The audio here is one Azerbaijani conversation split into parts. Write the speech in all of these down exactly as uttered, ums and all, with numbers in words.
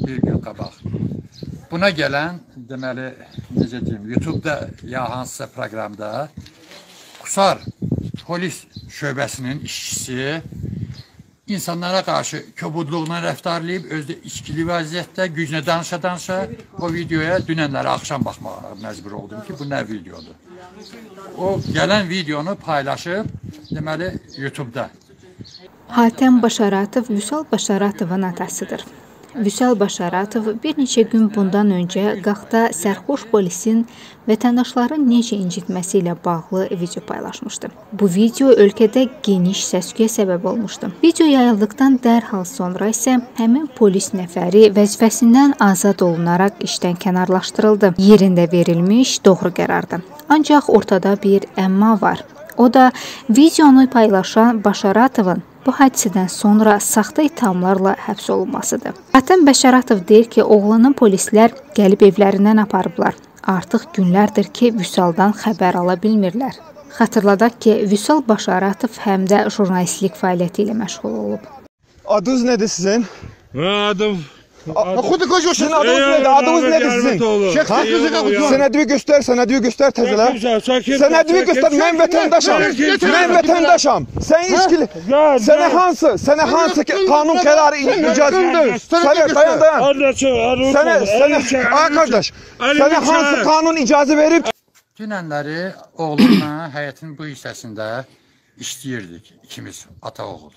bir gün qabaq. Buna gələn, deməli, necə deyim, YouTube-da ya hansısa proqramda Qusar polis şöbəsinin işçisi insanlara qarşı kobudluğuna rəftarlayıb, özdə içkili vəziyyətdə gücünə danışa-danışa o videoya dünənləri axşam baxmağa məcbur oldum ki, bu nə videodur. O gələn videonu paylaşıb, deməli, YouTube-da. Hatəm Başaratov Vüsal Başaratovun atasıdır. Vüsal Başaratov bir neçə gün bundan öncə Qaxda sərxoş polisin vətəndaşların necə incitməsi ilə bağlı video paylaşmışdı. Bu video ölkədə geniş səs-küyə səbəb olmuşdu. Video yayıldıqdan dərhal sonra isə həmin polis nəfəri vəzifəsindən azad olunaraq işdən kənarlaşdırıldı. Yerində verilmiş doğru qərardır. Ancaq ortada bir əmma var. O da videonu paylaşan Başaratovun bu hadisədən sonra saxta ithamlarla həbs olunmasıdır. Hatəm Başaratov deyir ki, oğlanı polislər gəlib evlərindən aparıblar. Artıq günlərdir ki, Vüsaldan xəbər ala bilmirlər. Xatırladaq ki, Vüsal Başaratov həm də jurnalistlik fəaliyyəti ilə məşğul olub. Adınız nədir sizin? Adım... Xudu qocu, sizin adınız nədir? Adınız nədir sizin? Sənədvi göstər, sənədvi göstər təzələr. Sənədvi göstər, mən vətəndaşam. Mən vətəndaşam. Sən içkili. Sənə hansı, sənə hansı qanun qərarı icazə? Sənə, dayan, dayan. Sənə, sənə, ağa qardaş, sənə hansı qanun icazə verib? Dünənləri oğlumla həyətin bu hissəsində işləyirdik ikimiz, ata oğul.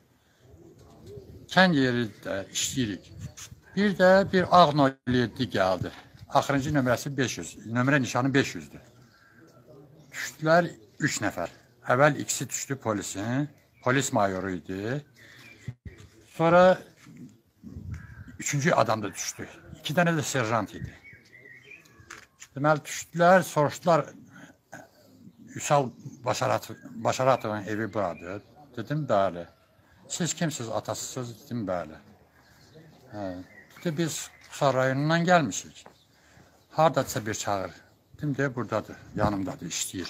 Kənd yerində işləyirik. Bir də bir ağ nol yeddi gəldi. Axırıncı nömrəsi beş yüz. Nömrə nişanı beş yüzdür. Düşdülər üç nəfər. Əvvəl ikisi düşdü polisin. Polis mayoru idi. Sonra üçüncü adam da düşdü. İki dənə də serjant idi. Deməli, düşdülər, soruşdular. Vüsal Başaratovun evi buradır. Dedim, bəli. Siz kimsiniz, atasısınız? Dedim, bəli. Dedi, biz Qusar rayonundan gəlmişik. Haradadırsa bir çağır. Dedim, de, buradadır, yanımdadır, işləyir.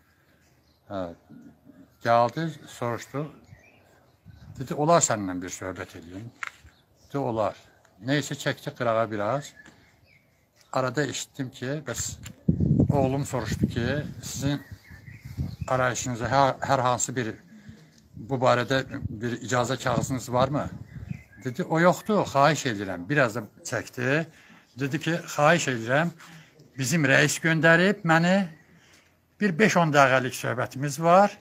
Gəldi, soruşdu. Dedi, olar səninlə bir söhbət edeyim. Dedi, olar. Neyse çəkdi qırağa biraz. Arada eşitdim ki, bəs oğlum soruşdu ki, sizin arayışınıza hər, hər hansı bir bu barədə bir icazə kağızınız varmı? Dedi, o yoxdur, xahiş edirəm. Biraz da çəkdi. Dedi ki, xahiş edirəm, bizim rəis göndərib məni, bir beş on dəqiqəlik söhbətimiz var.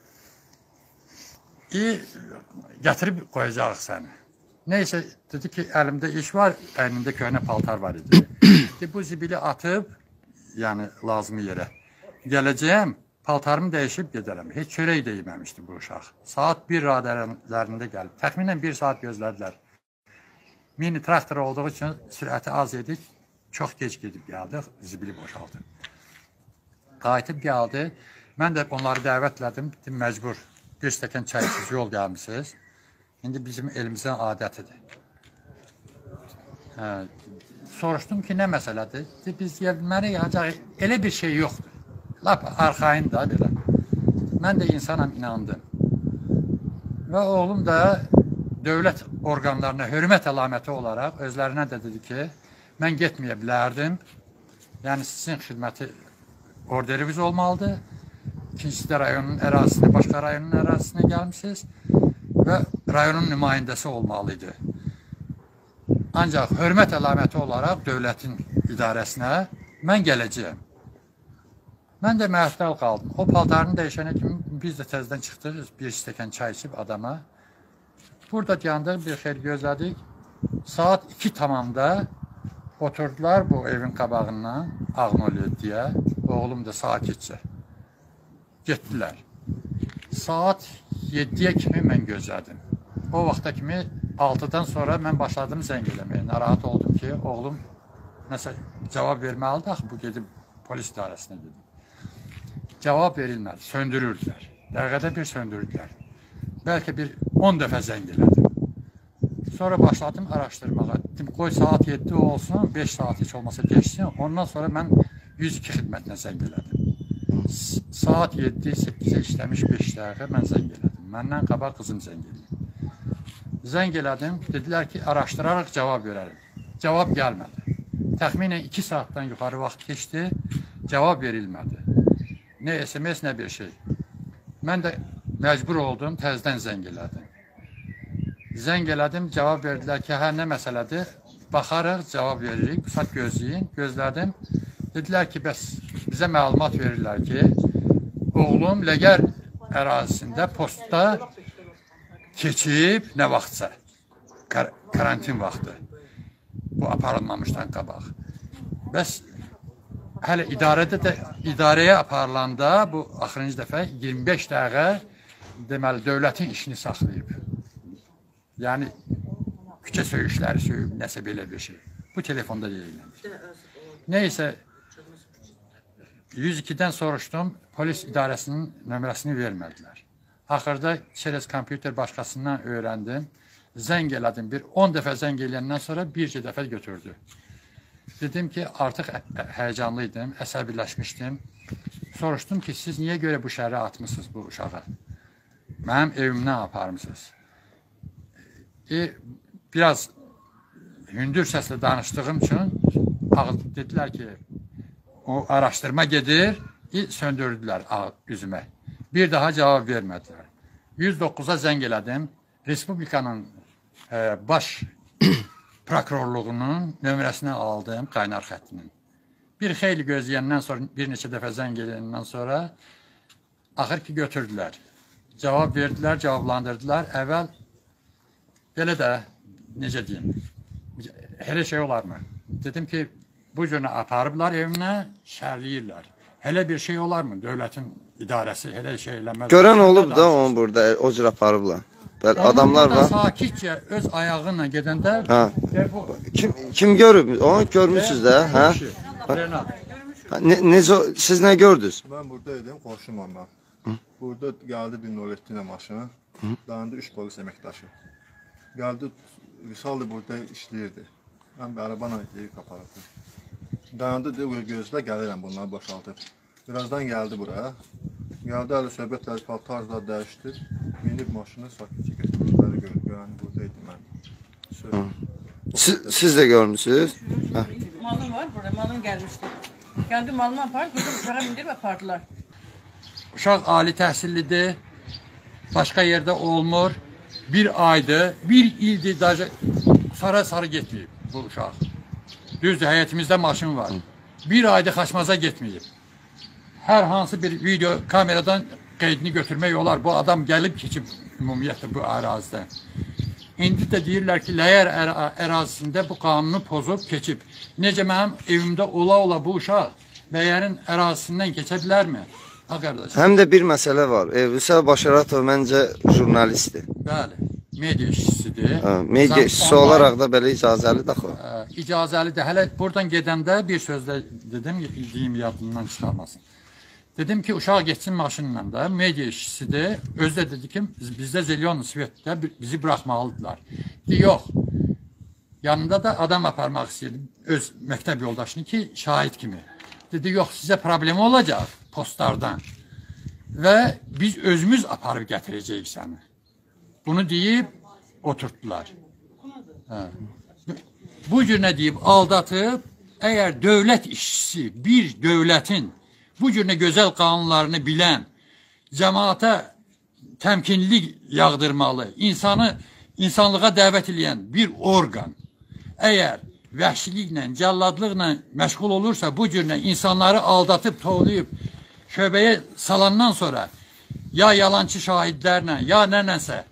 İyi, gətirib qoyacaq səni. Neyse, dedi ki, əlimdə iş var, əynində köhnə paltar var idi. Dedi, bu zibili atıb, yəni lazımı yerə gələcəyəm. Paltarımı dəyişib gedərəm. Heç çörək də yeməmişdi bu uşaq. Saat bir radələrində gəlib. Təxminən bir saat gözlədilər. Mini traktor olduğu üçün sürəti az edik. Çox gec gedib gəldik. Zibili boşaldı. Qayıtıb gəldi. Mən də onları dəvətlədim. Dedim, məcbur. Bir stəkan çaysız yol gəlmişsiniz. İndi bizim elimizdən adətidir. Hə, soruşdum ki, nə məsələdir? Dedi, biz yeməli yağacaq. Elə bir şey yoxdur. Lap arxayın da belə. Mən də insanam, inandım. Və oğlum da dövlət orqanlarına hörmət əlaməti olaraq özlərinə də dedi ki, mən getməyə bilərdim. Yəni sizin xidməti orderiniz olmalıdır. İkincisi də rayonun ərazisinə, başqa rayonun ərazisinə gəlmişsiniz və rayonun nümayəndəsi olmalıydı. Ancaq hörmət əlaməti olaraq dövlətin idarəsinə mən gələcəyəm. Mən də məəttəl qaldım. O paltarını dəyişənə kimi biz də təzdən çıxdıq, bir stəkan çay içib adama. Burada yandıq, bir xeyli gözlədik. Saat iki tamamda oturdular bu evin qabağından, ağ nol yeddiyə. Oğlum da sakitcə. Getdilər. Saat yeddiyə kimi mən gözlədim. O vaxta kimi altıdan sonra mən başladım zəng eləməyə. Narahat oldum ki, oğlum nəsə cavab verməlidir, axı bu gedib polis idarəsinə gedib. Cavab verilmədi, söndürürdülər. Dəqiqədə bir söndürdülər. Bəlkə bir on dəfə zəng elədim. Sonra başladım araşdırmağa. Dedim, qoy saat yeddi olsun, beş saat heç olmasa geçsin. Ondan sonra mən yüz iki xidmətinə zəng elədim. Saat yeddi səkkizə işləmiş beş dəqiqə mən zəng elədim. Məndən qabaq qızım zəng elədim. Zəng elədim, dedilər ki, araşdıraraq cavab verəlim. cavab gəlmədi. Təxminən iki saatdan yuxarı vaxt keçdi, cavab verilmədi. Nə S M S, nə bir şey. Mən də məcbur oldum, təzdən zəng elədim. Zəng elədim, cavab verdilər ki, hə, nə məsələdir? Baxarıq, cavab veririk, bu saat gözləyin, gözlədim. Dedilər ki, bəs bizə məlumat verirlər ki, oğlum Ləgər ərazisində postda keçib nə vaxtsa, kar karantin vaxtı, bu aparılmamışdan qabaq. Bəs hələ idarədə də, idarəyə aparılanda bu axırıncı dəfə iyirmi beş dəqiqə deməli dövlətin işini saxlayıb. Yəni küçə söyüşləri söyüb, nəsə belə bir şey. Bu telefonda deyilmiş. Neysə, yüz ikidən soruşdum, polis idarəsinin nömrəsini vermədilər. Axırda çerez kompüter başqasından öyrəndim. Zəng elədim, bir on dəfə zəng eləyəndən sonra bircə dəfə götürdü. Dedim ki, artıq həyəcanlıydım, əsəbiləşmişdim. Soruşdum ki, siz niyə görə bu şəhərə atmışsınız bu uşağı? Mənim evimdən aparmışsınız. E, biraz hündür səslə danışdığım üçün dedilər ki, o araşdırma gedir, söndürdülər üzümə. Bir daha cavab vermədilər. yüz doqquza zəng elədim. Respublikanın e, baş prokurorluğunun nömrəsini aldım, qaynar xəttinin. Bir xeyli gözləyəndən sonra, bir neçə dəfə zəng eləyəndən sonra axır ki götürdülər. Cavab verdilər, cavablandırdılar. Əvvəl belə də, necə deyim, elə şey olarmı? Dedim ki, bu cürünə aparıblar evinə, şərləyirlər. Hələ bir şey olarmı? Dövlətin idarəsi elə şey eləməz. Görən olub da onu burada o cür aparıblar. Adamlar var. Sakitcə öz ayağıyla gedəndə kim kim görüb? Onu görmüsüz də, hə? Necə siz nə gördünüz? Mən burada idim, qonşumam mən. Burada gəldi bir Nurəddinə maşını. Dayandı üç polis əməkdaşı. Gəldi Vüsal da burada işləyirdi. Mən bir arabanla deyib aparırdım. Dayandı dedi, gözlə gəlirəm bunları boşaltıb. Birazdan gəldi buraya. Gəldi əli söhbətləri paltarlar dəyişdi. Minib maşını sakitcə getmişləri gördü. Yəni buradaydı mən. Siz, siz də görmüsünüz? Malım var burada, malım gəlmişdi. Gəldi malımı apardı, burada uşağa mindirib apardılar. Uşaq ali təhsillidir, başqa yerdə olmur. Bir aydır, bir ildir, sarı-sarı getməyib bu uşaq. Düzdür, həyətimizdə maşın var. Bir aydır Xaçmaza getməyib. Hər hansı bir video kameradan qeydini götürmək olar. Bu adam gəlib keçib ümumiyyətlə bu ərazidən. İndi də deyirlər ki, Ləyər ərazisində bu qanunu pozub keçib. Necə mənim evimdə ola-ola bu uşaq Ləyərin ərazisindən keçə bilərmi? Ha, qardaş. Həm də bir məsələ var. E, Vüsal Başaratov məncə jurnalistdir. Bəli, media işçisidir. Media işçisi olaraq da belə icazəlidir axı. İcazəlidir. Hələ buradan gedəndə bir sözlə dedim, deyim yadından çıxarmasın. Dedim ki, uşaq geçsin maşınla da, media işçisidir. Özü də dedi ki, bizdə Zelyonlu Svetdə bizi bıraxmalıdırlar. Dedi, yox. Yanında da adam aparmaq istəyirdi, öz məktəb yoldaşını ki, şahid kimi. Dedi, yox, sizə problemi olacaq postlardan və biz özümüz aparıb gətirəcəyik səni. Bunu deyib oturtdular. Hə. Bu cür nə deyib, aldatıb, əgər dövlət işçisi bir dövlətin bu cür nə gözəl qanunlarını bilən, cəmaata təmkinlik yağdırmalı, insanı insanlığa dəvət edən bir orqan, əgər vəhşiliklə, cəlladlıqla məşğul olursa, bu cür nə insanları aldatıb, tovlayıb, şöbəyə salandan sonra ya yalancı şahidlərlə, ya nənəsə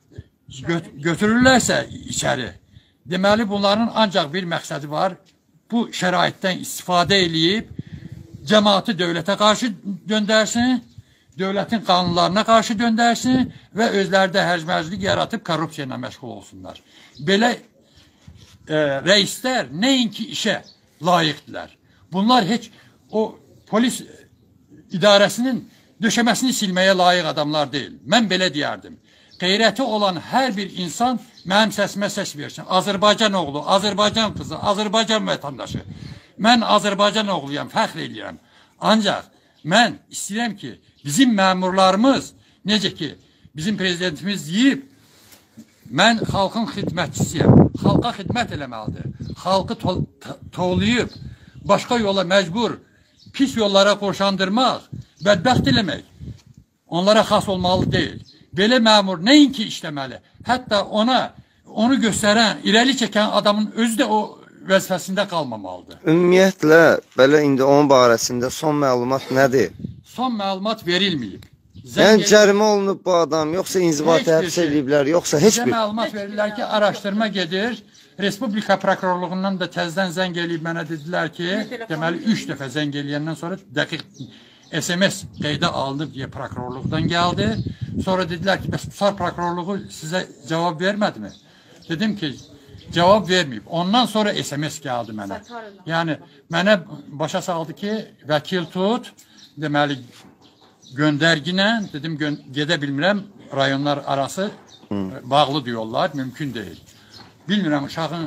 götürürlərsə içəri, deməli bunların ancaq bir məqsədi var, bu şəraitdən istifadə eləyib, cəmaatı dövlətə qarşı döndərsin, dövlətin qanunlarına qarşı döndərsin və özlərdə hərcmərcilik yaratıb korrupsiya ilə məşğul olsunlar. Belə e, rəislər nəinki işə layiqdirlər. Bunlar heç o polis idarəsinin döşəməsini silməyə layiq adamlar deyil. Mən belə deyərdim. Qeyrəti olan hər bir insan mənim səsimə səs versin. Azərbaycan oğlu, Azərbaycan qızı, Azərbaycan vətəndaşı. Mən Azərbaycan oğluyam, fəxr edirəm. Ancaq mən istəyirəm ki, bizim məmurlarımız, necə ki, bizim prezidentimiz deyib, Mən xalqın xidmətçisiyəm. Xalqa xidmət eləməlidir. Xalqı to tolayıb, başqa yola məcbur, pis yollara qoşandırmaq, bədbəxt eləmək onlara xas olmalı deyil. Belə məmur nəinki işləməli, hətta ona, onu göstərən, irəli çəkən adamın özü də o vəzifəsində qalmamalıdır. Ümumiyyətlə, belə indi onun barəsində son məlumat nədir? Son məlumat verilməyib. Yəni cərimə olunub bu adam, yoxsa inzibati həbs ediblər, yoxsa heç bir... Bizə məlumat verirlər ki, araşdırma gedir. Respublika prokurorluğundan da təzdən zəng eləyib mənə dedilər ki, deməli üç dəfə zəng eləyəndən sonra dəqiq S M S qeydə alınıb deyə prokurorluqdan gəldi. Sonra dedilər ki, bəs Qusar prokurorluğu sizə cavab vermədi mi? Dedim ki, cavab verməyib. Ondan sonra S M S gəldi mənə. Yəni, mənə başa saldı ki, vəkil tut, deməli, göndərginə, dedim, gedə bilmirəm, rayonlar arası bağlı diyorlar, mümkün deyil. Bilmirəm, uşağın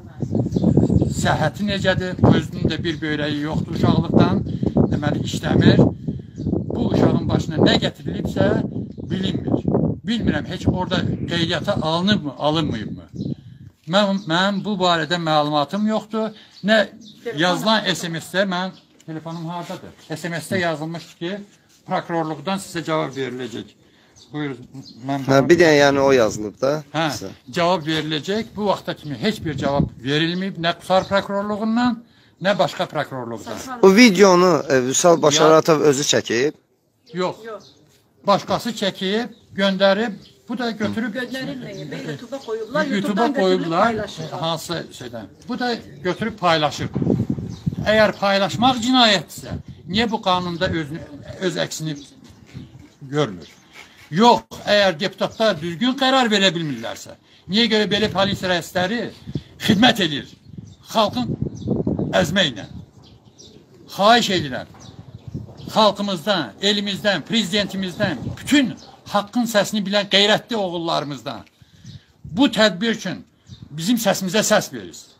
səhhəti necədir, özünün də bir böyrəyi yoxdur uşaqlıqdan, deməli, işləmir. Bu uşağın başına nə gətirilibsə, bilinmir. Bilmirəm, heç orada qeydiyyata alınıb mı, alınmayıb mı? Mən, mən bu barədə məlumatım yoxdur. Nə yazılan S M S-də, mən, telefonum haradadır? S M S-də yazılmışdı ki, prokurorluqdan sizə cavab veriləcək. Buyur, mən... Hə, bir dənə yəni o yazılıb da. Hə, cavab veriləcək. Bu vaxta kimi heç bir cavab verilməyib. Nə Qusar prokurorluğundan, nə başqa prokurorluqdan. O videonu e, Vüsal Başaratov özü çəkib? Yox. Başqası çəkib, göndərib, bu da götürüb... Göndərilməyib, YouTube'a qoyublar, YouTube'a qoyublar, hansı şeydən. Bu da götürüb paylaşır. Əgər paylaşmaq cinayətdirsə, niyə bu qanunda öz, öz əksini görmür? Yox, əgər deputatlar düzgün qərar verə bilmirlərsə, niyə görə belə polis rəisləri xidmət edir xalqın əzməklə? Xahiş edirəm, xalqımızdan, elimizdən, prezidentimizdən, bütün haqqın səsini bilən qeyrətli oğullarımızdan bu tədbir üçün bizim səsimizə səs verir.